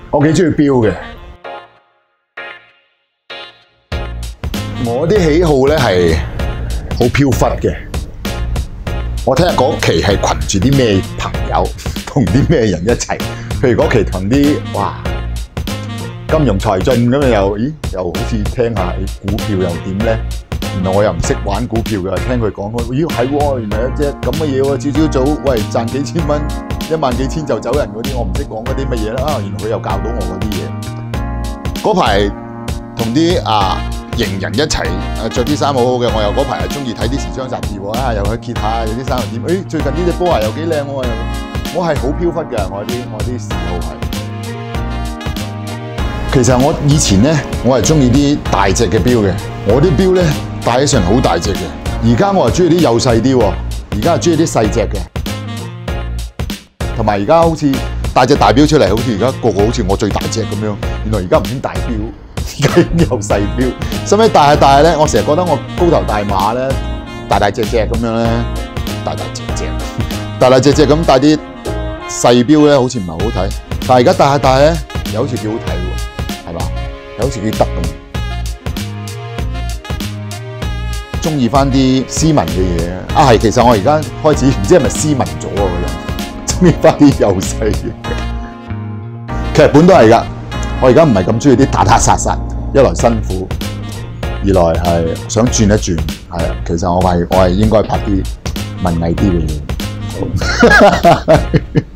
我幾中意錶嘅。我啲喜好咧係好飄忽嘅。我睇下嗰期係群住啲咩朋友，同啲咩人一齊。譬如嗰期同啲哇金融財進咁樣又好似聽下股票又點咧？原來我又唔識玩股票嘅，聽佢講開，咦係喎，原來一隻咁嘅嘢喎，朝早喂賺幾千蚊，1萬幾千就走人嗰啲，我唔識講嗰啲乜嘢啦。原來佢又教到我嗰啲嘢。嗰排同啲型人一齊着啲衫好好嘅，我又嗰排係中意睇啲時裝雜誌喎，又去揭下有啲衫又點？最近呢隻波鞋又幾靚喎，我係好飄忽嘅，我啲嗜好係。其實我以前咧，我係中意啲大隻嘅錶嘅，我啲錶咧戴起上好大隻嘅。而家我係中意啲幼細啲喎，而家係中意啲細隻嘅。同埋而家好似帶隻大錶出嚟，好似而家個個好似我最大隻咁樣。原來而家唔興大錶，而家已經有細錶。使唔使大下咧？我成日覺得我高頭大馬咧，大隻咁樣咧，大隻咁戴啲細錶咧，好似唔係好睇。但係而家戴下咧，又好似幾好睇喎，係嘛？又好似幾得咁。中意翻啲斯文嘅嘢係，其實我而家開始唔知係咪斯文咗啊！嗰陣中意翻啲幼細嘅劇本都係㗎。我而家唔係咁中意啲打打殺殺，一來辛苦，二來係想轉一轉。係啊，其實我係應該拍啲文藝啲嘅嘢。